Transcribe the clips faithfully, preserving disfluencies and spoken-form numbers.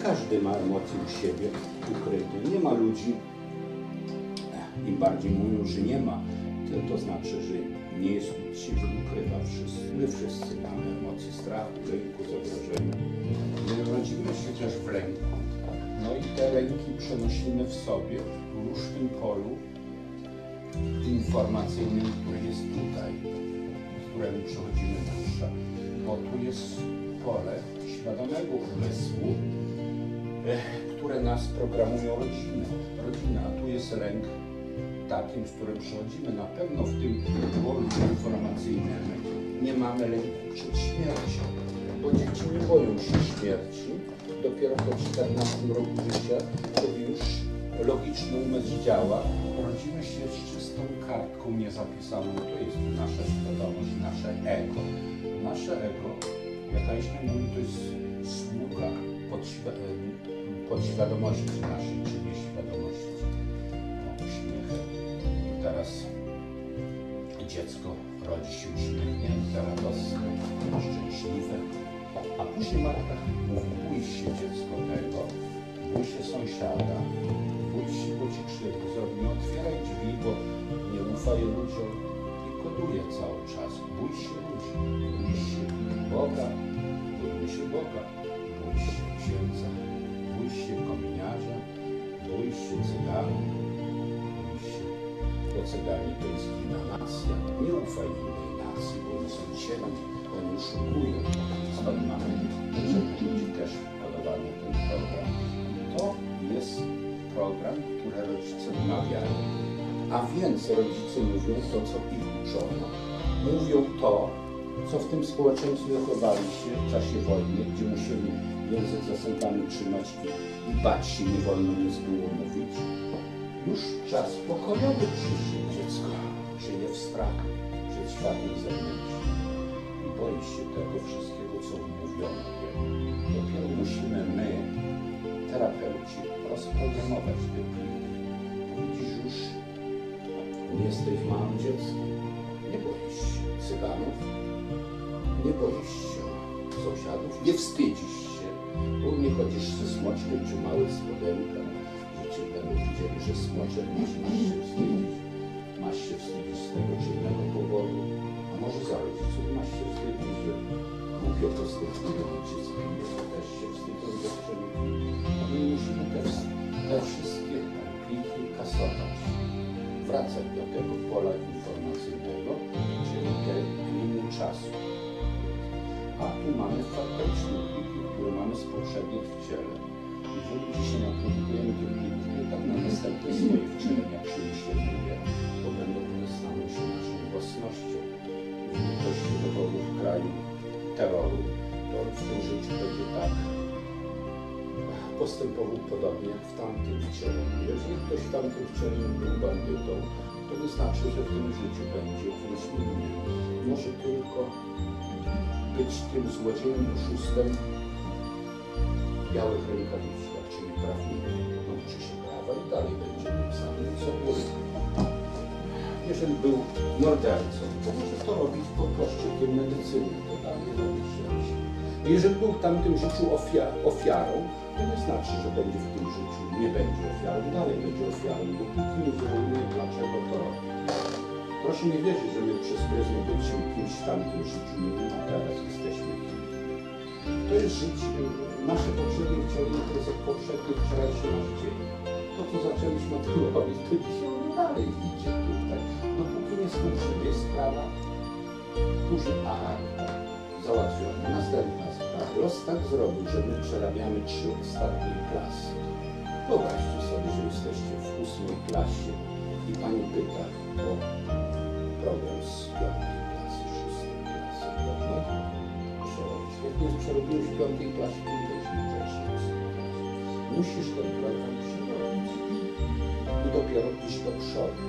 każdy ma emocje u siebie ukryte. Nie ma ludzi, im bardziej mówią, że nie ma, to, to znaczy, że nie jest uczciwy, ukrywa. Wszyscy, my wszyscy mamy emocje strachu, lęku, zagrożenia. My rodzimy się też w lęku. No i te lęki przenosimy w sobie, w różnym polu informacyjnym, który jest tutaj, z którym przechodzimy dusza. Bo tu jest pole świadomego umysłu, które nas programują rodzinę. Rodzina, a tu jest lęk takim, z którym przechodzimy. Na pewno w tym polu informacyjnym nie mamy lęku przed śmiercią, bo dzieci nie boją się śmierci. Dopiero po czternastym roku życia, kiedy już logiczny umysł działa, rodzimy się z czystą kartką niezapisaną. To jest nasza świadomość, nasze ego. Nasze ego, jak Einstein mówi, to jest sługa podświ podświadomości naszej, czy nieświadomości. O, uśmiech. I teraz dziecko rodzi się uśmiechnięte, radosne, szczęśliwe. A później matka mówi, bój się dziecko tego, bój się sąsiada, bój się, bo ci krzywdę zrobi, nie otwieraj drzwi, bo nie ufaj ludziom i koduje cały czas. Bój się ludzi, bój się Boga, bój się Boga, bój się księdza, bój się kominiarza, bój się cygana, bój się, bo cyganie to jest inna nacja, nie ufaj innej nacji, bo oni są ciemni, oni oszukują. Stąd mamy ludzi też wkodowany ten program. To jest program, który rodzice wmawiają. A więc rodzice mówią to, co ich uczono. Mówią to, co w tym społeczeństwie zachowali się w czasie wojny, gdzie musieli język za zębami trzymać i, i bać się, nie wolno nic było mówić. Już czas pokojowy przyszedł. Dziecko żyje w strachu przed światem zewnętrznym. Boi się tego wszystkiego, co mówiono. Dopiero musimy my, terapeuci, rozprogramować te pliki. Widzisz, już nie jesteś małym dzieckiem. Nie boisz się cyganów, nie boisz się sąsiadów, nie wstydzisz się, bo nie chodzisz ze smoczkiem czy małym spodenkiem, że cię będą widzieli, że smoczek masz, masz się wstydzić. Masz się wstydzić z tego czy innego powodu. A może za rodziców masz się wstydzić, że głupio postępują dziecko, to też się wstydzą, że przeniki. No my musimy te, te wszystkie pliki kasować, wracać do tego pola informacyjnego, czyli tej linii czasu. A tu mamy faktyczne pliki, które mamy z poprzednich wcieleń. Jeżeli dzisiaj naprodukujemy te pliki, to tak na następne swoje wcielenia przemyślenie, bo będą one staną się naszą własnością. Jeżeli ktoś się dochodzi w kraju terroru, to on w tym życiu będzie tak postępował podobnie jak w tamtym wcieleniu. Jeżeli ktoś w tamtym wcieleniu był bandytą, to nie znaczy, że w tym życiu będzie kimś innym. Może tylko być tym złodziejem, oszustem w białych rękawiczkach, czyli prawnikiem. Nauczy się prawa i dalej będzie tym samym, co był. Jeżeli był mordercą, to może to robić po płaszczykiem medycyny, to dalej robić rzeczy. Jeżeli był w tamtym życiu ofiar, ofiarą, to nie znaczy, że będzie w tym życiu, nie będzie ofiarą, dalej będzie ofiarą, dopóki nie zrozumie, dlaczego to robi. Proszę nie wierzyć, że my przez pryzmę byliśmy kimś w tamtym życiu, nie wiem, a teraz jesteśmy kim. To jest życie, nasze poprzednie wcielenie, to jest jak poprzedni wczorajszy nasz dzień. To, co zaczęliśmy od tego robić, to dzisiaj dalej idzie tutaj. Dopóki nie skończymy, jest sprawa, duży akt załatwiony. Następna sprawa. Los tak zrobił, że my przerabiamy trzy ostatnie klasy. Wyobraźcie sobie, że jesteście w ósmej klasie i pani pyta o program z piątej klasy, szóstej klasy. Pewno przerobić. Jak nie przerobiłeś w piątej klasie, to weźmy wcześniej w ósmej klasie. Musisz ten program przerobić i dopiero iść do przodu.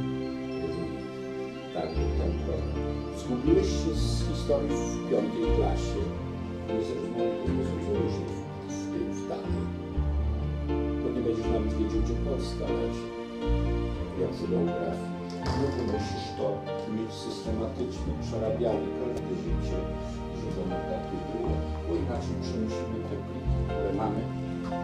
Tak, ten program. Zgubiłeś się z historii w piątej klasie, nie zrozumiałeś już w tym, w danej. Bo nie będziesz nawet wiedział, gdzie Polska leży, jak z geografii. No to musisz to mieć systematycznie, przerabiane każde życie, żeby ono takie było, bo inaczej przenosimy te pliki, które mamy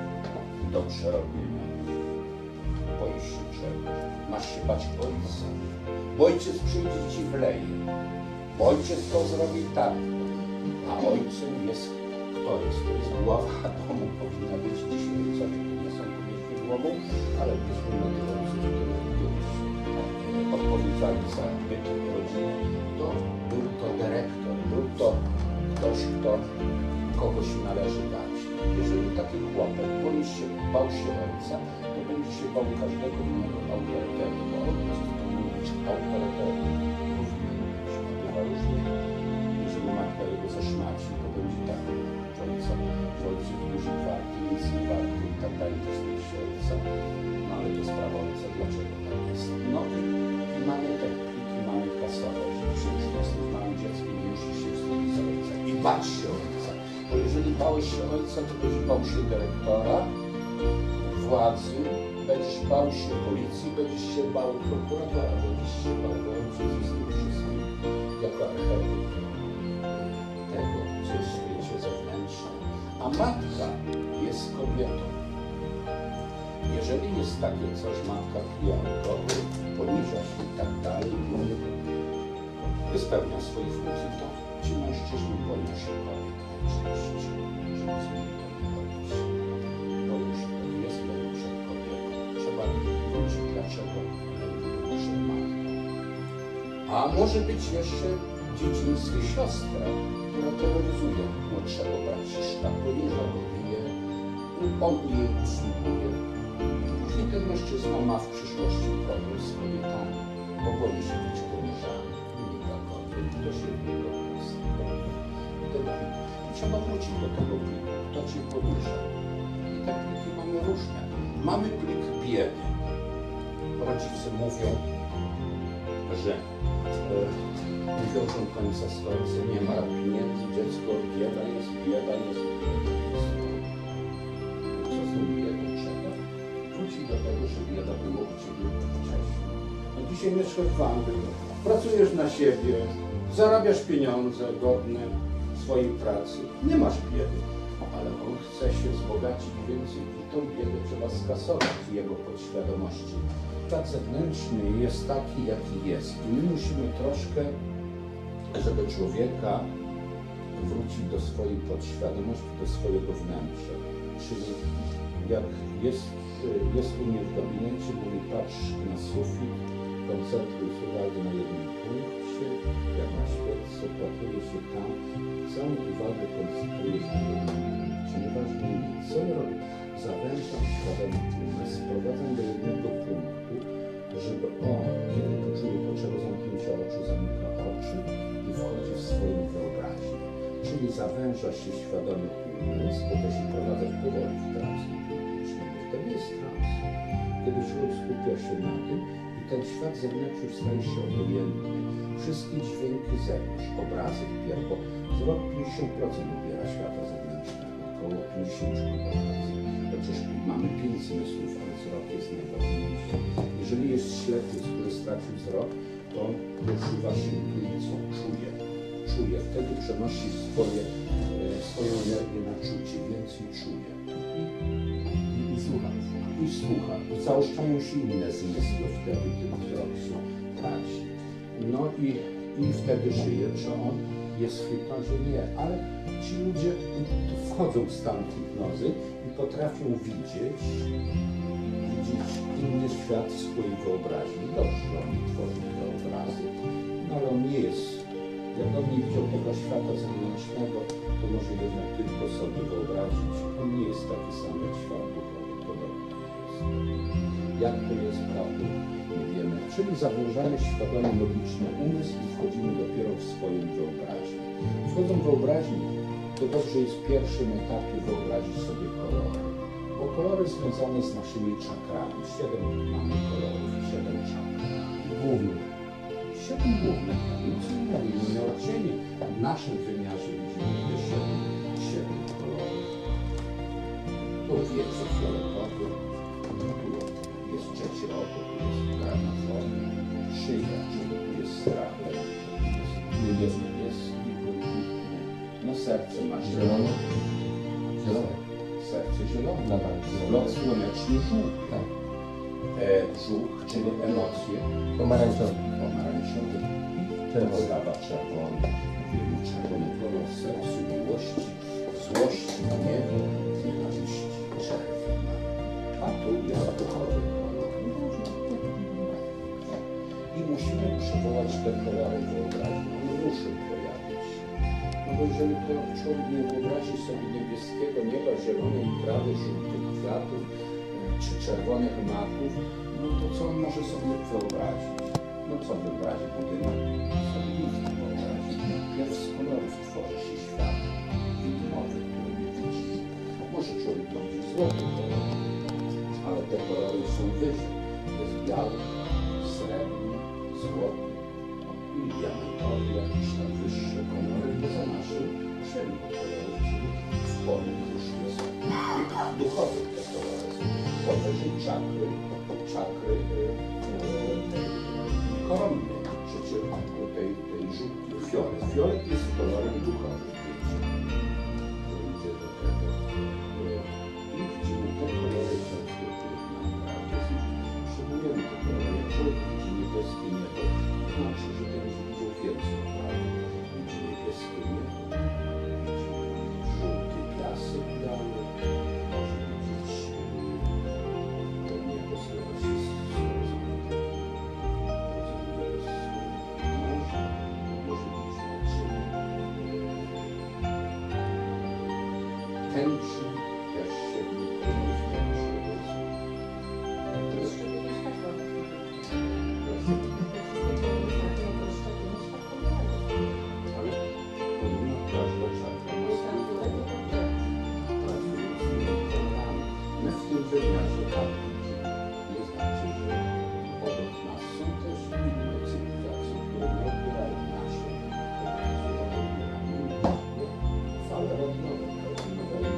do przerobienia. Boisz się czegoś. Masz się bać ojca. Bo ojciec przyjdzie ci wleje. Bo ojciec to zrobi tak. A ojcem jest kto jest? To jest głowa domu. Powinna być dzisiaj co nie są powierzchni głową, ale byśmy na tyle ojców, które kiedyś odpowiedziali za byt rodziny, to był to dyrektor, był to ktoś, kto kogoś należy dać. Jeżeli taki chłopak boi się, bał się ojca, to będzie się bał każdego innego autorytetu, bo ojciec powinien być autorytetem. Powinien być. Bywa różnie. Jeżeli matka jego zaszmaci, to będzie tak, że ojca, że ojciec duży warty, nic nie warty i tak dalej, to jest się ojca. No ale to sprawa ojca, dlaczego tak jest? No i, i mamy te pliki, mamy kasowe, że przecież jesteś małym dzieckiem i musisz się wstydzić za ojca i bać się ojca. Bo jeżeli bałeś się ojca, to będziesz bał się dyrektora, władzy, będziesz bał się policji, będziesz się bał prokuratora, będziesz się bał ojców i z tym wszystkim jako archetyp tego, co jest w świecie zewnętrznym. A matka jest kobietą. Jeżeli jest takie coś, matka pije alkohol, poniża się i tak dalej, nie spełnia swoich funkcji, to ci mężczyźni boją się kobiet. Oczywiście, żeby z nimi tak nie robić. Boją się kobiet, jest lęk przed kobietą. Trzeba wrócić, dlaczego lęk przed matką. A może być jeszcze w dzieciństwie siostra, która terroryzuje młodszego braciszka, poniża go, bije, on jej usługuje. Później ten mężczyzna ma w przyszłości problem z kobietami, bo boi się być poniżany. Nie dla kobiet, do siebie, do I trzeba wrócić do tego pliku, kto cię poniża. I te pliki mamy różne. Mamy plik biedy. Rodzice mówią, że e, mówią do końca stojący, nie ma pieniędzy, dziecko, bieda jest, bieda jest, bieda jest. Co z tą biedą trzeba? Wrócić do tego, że bieda było u ciebie wcześniej. No dzisiaj mieszkasz w Anglii, pracujesz na siebie, zarabiasz pieniądze godne swojej pracy, nie masz biedy, ale on chce się wzbogacić więcej i tą biedę trzeba skasować z jego podświadomości. Świat zewnętrzny jest taki, jaki jest i my musimy troszkę, żeby człowieka wrócić do swojej podświadomości, do swojego wnętrza. Czyli jak jest, jest u mnie w gabinecie, mówi, patrz na sufit, koncentruj się uwagę na jednym punkcie, jak na świeczce, patruje się tam, całą uwagę koncentruje się na jednym punkcie. Nieważne nic, co ja robię, zawężam świadomy umysł, sprowadzam do jednego punktu, żeby on, kiedy poczuje potrzebę zamknięcia oczu, zamyka oczy i wchodzi w swoją wyobraźnię. Czyli zawęża się świadomy umysł, bo to się prowadza powoli w trans. To nie jest trans. Kiedy człowiek skupia się na tym i ten świat zewnętrzny staje się obojętny. Wszystkie dźwięki z zewnątrz, obrazy wpierw, bo wzrok pięćdziesiąt procent ubiera świata zewnętrznego, około pięćdziesiąt procent. Chociaż mamy pięć zmysłów, ale wzrok jest najważniejszy. Jeżeli jest ślepiec, który stracił wzrok, to on używa się intuicją, czuje. Czuje, wtedy przenosi swoje, swoją energię na czucie, więcej czuje. I, i, i słucha. I słucha. Zaoszczają się inne zmysły wtedy, kiedy wzrok się traci. No i, i wtedy żyje, czy on jest w hipnozie? Nie, ale ci ludzie wchodzą w stan hipnozy i potrafią widzieć, widzieć inny świat w swojej wyobraźni. Dobrze, oni tworzą te obrazy, no ale on nie jest. Jak on nie widział tego świata zewnętrznego, to może jednak tylko sobie wyobrazić. On nie jest taki sam jak świat duchowy, podobny jest. Jak to jest prawdą, nie wiemy. Czyli zawężamy świadomy, logiczny umysł i wchodzimy dopiero w swoją wyobraźnię. Wchodzą w wyobraźnię, to dobrze jest w pierwszym etapie wyobrazić sobie kolory. Bo kolory związane z naszymi czakrami. Siedem mamy kolorów, siedem czakr. Głównych. Siedem głównych. Nic innego, inne odcienie. W naszym wymiarze widzimy te siedem, siedem kolorów. Tu wiece fioletowy, tu jest trzeci rok, tu jest karnafon, szyja, czyli tu jest strach, tu jest niebieski, no serce masz zielone. Zielone. Serce kolorce zielonym, lot słoneczny żółty. Tak. E, brzuch, czyli emocje. Pomarańczowy. Pomarańczowy. Czerwony. Postawa czerwony. Mówimy czerwony kolor sercu, miłości, złości, gniewu, nienawiści, czerwona. A tu jest duchowy kolor. I musimy przywołać te kolory wyobraźni. On muszą pojawić się. No bo jeżeli człowiek nie wyobrazi sobie niebieskiego nieba, zielonej trawy, żółtych kwiatów czy czerwonych maków, no to co on może sobie wyobrazić? No co wyobrazi budynek? Sobie nic nie wyobrazi. Pierw z kolorów tworzy się świat widmowy, który nie widzi. Może człowiek to widzi złoty kolor, ale te kolory są wyżej. Jest biały, srebrny, złoty i diamentowy, jakieś tam wyższe kolory poza naszym ziemią kolorów, czyli w polu już jest duchowy te kolory. Powyżej czakry, czakry tej koronnej, przecież tej, tej żółtej fiolet. Fiolet jest kolorem duchowym, wiecie, to idzie do tego. I widzimy te kolory często, które nam naprawdę potrzebujemy te kolory. Jak człowiek widzi niebieskie niebo, to znaczy, że ten widział więcej, prawda? Widzi niebieskie niebo, widzi żółty piasek biały, może widzieć to niebo składa się z tęczy, jak się wypełni w tęczy. To jest ale powinna każda czarka ma swój kolor. Pracuje z innymi kolorami. My w tym wymiarze tak widzimy. Nie znaczy, że obok nas są też inne cywilizacje, które nie odbierają nasze fale radiowe, które nadają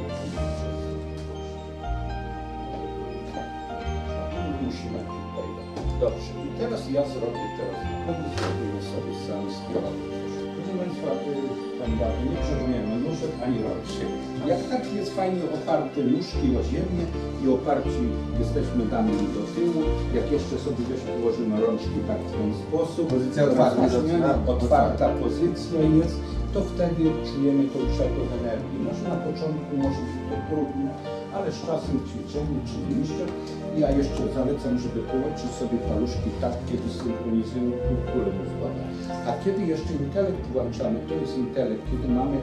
musimy tutaj. Dobrze, i teraz ja zrobię teraz, zrobimy sobie sanskrit. Proszę Państwa, Pani Beato, nie przeżujemy nóżek ani rączek. Jak tak jest fajnie oparte nóżki o ziemię i oparci jesteśmy dami do tyłu, jak jeszcze sobie też położymy rączki tak w ten sposób, Pozycja otwarta, otwarta, otwarta pozycja jest, to wtedy czujemy tą przepływ energii. Może na początku może być to trudne, ale z czasem ćwiczenie oczywiście. Ja jeszcze zalecam, żeby połączyć sobie paluszki tak, kiedy synchronizują kulę mózgową. A kiedy jeszcze intelekt włączamy, to jest intelekt, kiedy mamy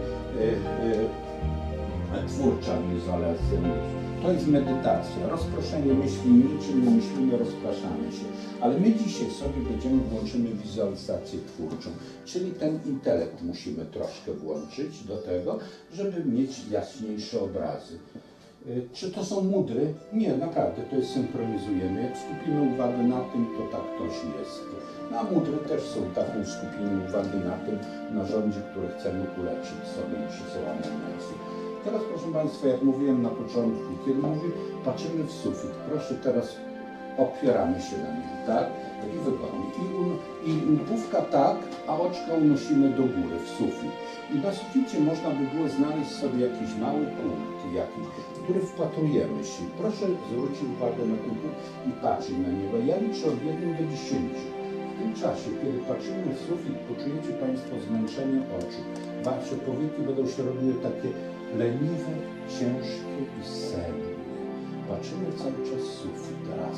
e, e, twórcza niezależność. To jest medytacja, rozproszenie myśli, niczym nie myślimy, rozpraszamy się. Ale my dzisiaj sobie będziemy włączymy wizualizację twórczą, czyli ten intelekt musimy troszkę włączyć do tego, żeby mieć jaśniejsze obrazy. Czy to są mudry? Nie, naprawdę, to jest synchronizujemy. Jak skupimy uwagę na tym, to tak też jest. No, a mudry też są taką skupieniem uwagi na tym narządzie, które chcemy uleczyć sobie i przesyłamy energię. Teraz, proszę Państwa, jak mówiłem na początku, kiedy mówię, patrzymy w sufit. Proszę teraz opieramy się na nim, tak? I wygodnie. I, un, I główka tak, a oczka unosimy do góry, w sufit. I na suficie można by było znaleźć sobie jakiś mały punkt, jakiś, który wpatrujemy się. Proszę zwrócić uwagę na ten punkt i patrzeć na niego. Ja liczę od jednego do dziesięciu. W tym czasie, kiedy patrzymy w sufit, poczujecie Państwo zmęczenie oczu. Wasze powieki będą się robiły takie leniwe, ciężkie i senne. Patrzymy cały czas w sufit. Raz,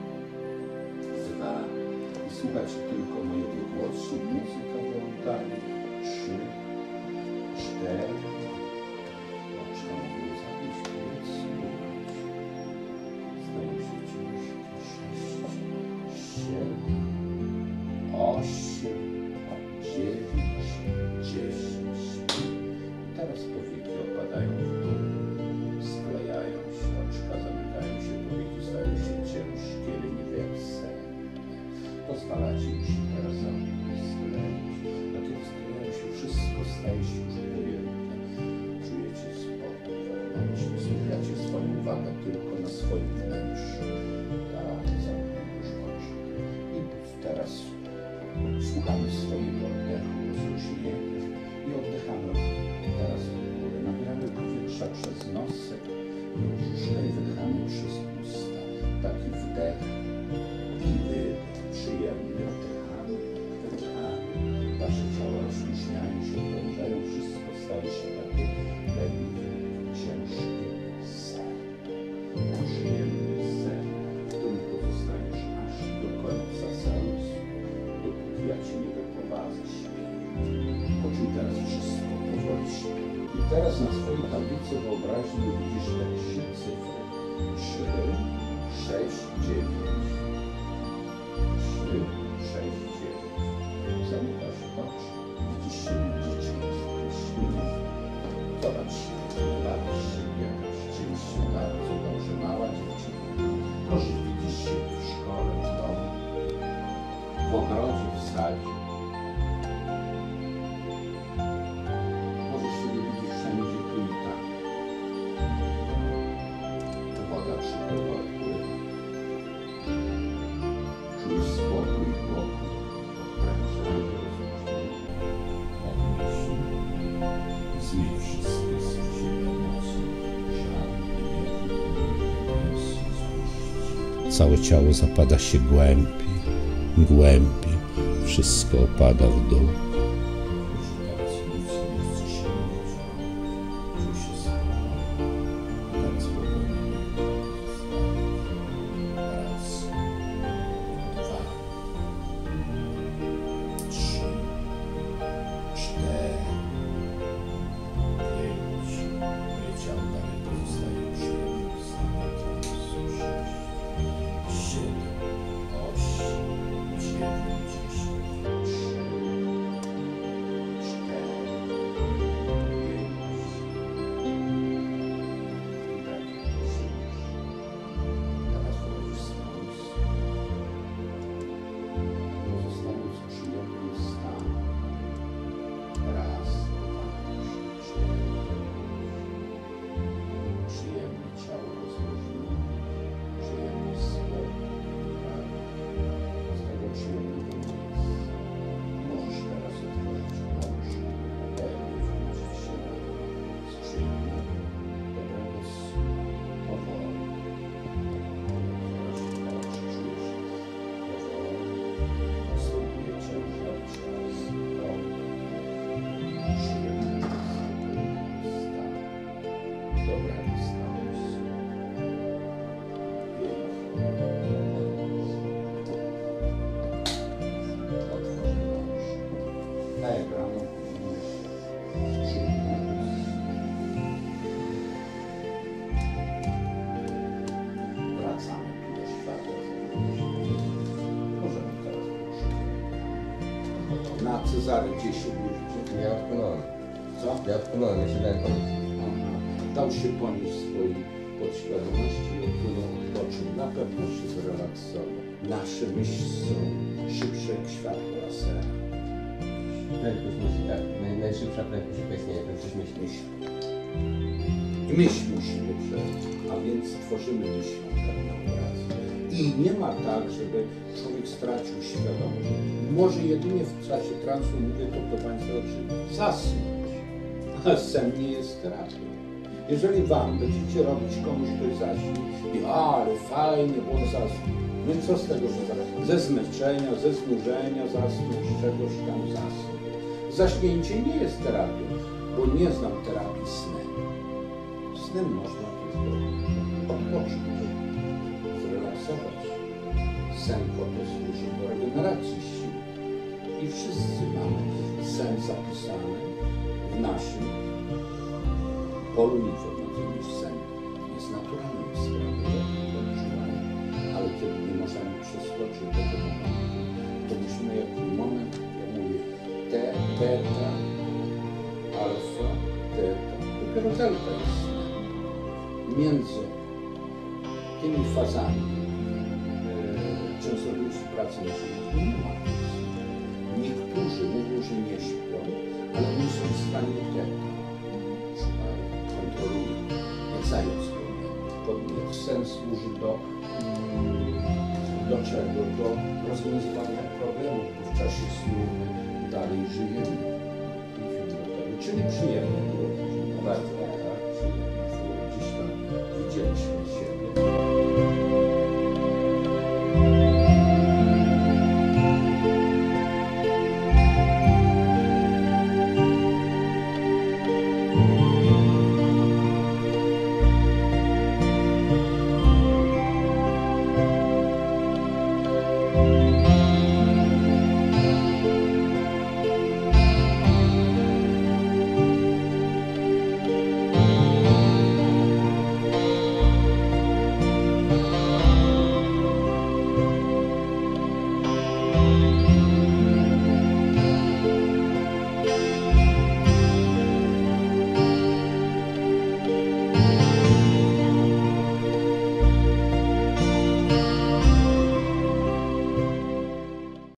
dwa. I słuchajcie tylko mojego głosu, muzyka w oddaniu. Trzy, cztery. Oczka mogą zabić pięć, słuchać. Stają się ciężkie. Sześć, siedem, osiem, dziewięć, dziesięć. I teraz powieki opadają w dół, sklejają się, oczka zamykają się, powieki stają się ciężkie, leniwe jak sen. Pozwalacie im się teraz skleić. A kiedy sklejają się, wszystko staje się już pojęte. Czujecie spokój wewnętrzny, skupiacie swoją uwagę tylko na swoim wnętrzu. Tak, zamknij już oczy. I teraz słuchamy swojego oddechu, rozluźnienia i oddychamy teraz w górę. Nabieramy powietrza przez nosek, już musisz te trzy cyfry. trzy, sześć, dziewięć. trzy, sześć, dziewięć. Zamykasz oczy. Widzisz siebie w dzieciństwie. Zobacz się, bawisz się jakoś rzeczywiście bardzo dobrze. Mała dziewczyna. Może widzisz się w szkole, w domu, w ogrodzie, w sadzie. Może siebie widzisz wszędzie tu i tam. Woda przypływa, pływa. Czujesz spokój w boku, odprężenie, rozluźnienie. Zmyj wszystkie z siebie emocje, żal, gniew, złość. Całe ciało zapada się głębiej, głębiej. Wszystko opada w dół. Wracamy tu do światła. Możemy teraz ruszyć. Na Cezary gdzie się bierze? Ja odpłynąłem. Co? Ja odpłynąłem, ja się dałem pomóc. Aha. Dał się ponieść swojej podświadomości i odpłynął, odpoczął. Na pewno się zrelaksował. Nasze myśli są szybsze jak światło lasera. Prędkość myśli, tak. Naj, najszybsza prędkość istnienia, prędkość myśli. Myśl. I myśl musimy przeżyć, a więc tworzymy myśl pewną pracę. I nie ma tak, żeby człowiek stracił świadomość. Może jedynie w czasie transu, mówię to do Państwa oczy, zasnąć. A sen nie jest terapią. Jeżeli Wam będziecie robić komuś, ktoś zaśnie, i ale fajnie, bo on zasnął. No i co z tego, że zasnął? Ze zmęczenia, ze znużenia zasnął, z czegoś tam zasnął. Zaśnięcie nie jest terapią, bo nie znam terapii snem. Snem można tylko odpocząć, zrelaksować. Sen po to służy do regeneracji sił. I wszyscy mamy sen zapisany w naszym polu informacyjnym. Sen jest naturalnym sprawą odczuwania, ale kiedy nie możemy przeskoczyć tego momentu, to musimy jakiś moment, ja mówię, te, beta, alfa, teta, dopiero delta jest snem. Między tymi fazami e, częstotliwości pracy naszej mózgu nie ma. Niektórzy mówią, że nie śpią, ale oni są w stanie teta. Szukają, kontrolują, jak zając podmiot. Sen służy do, do czego? Do rozwiązywania problemów, bo w czasie snu dalej żyjemy. Czyli przyjemnie było. Bardzo.